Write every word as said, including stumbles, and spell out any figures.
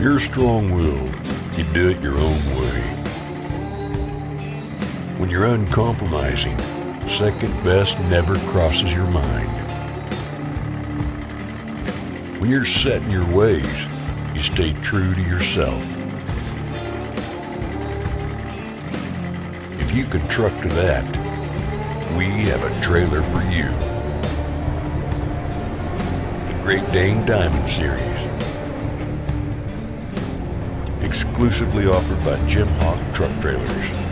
you're strong-willed, you do it your own way. When you're uncompromising, second best never crosses your mind. When you're set in your ways, you stay true to yourself. If you can truck to that, we have a trailer for you. The Great Dane Diamond Series. Exclusively offered by Jim Hawk Truck Trailers.